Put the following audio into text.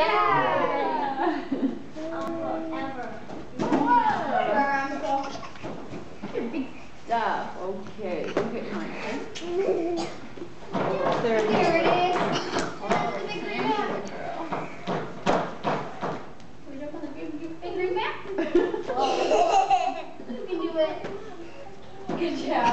Yeah. Ever. Wow. Big stuff. Okay, look at mine. There it is. Oh, the big green man. We jump on the big green man? You can do it. Good job.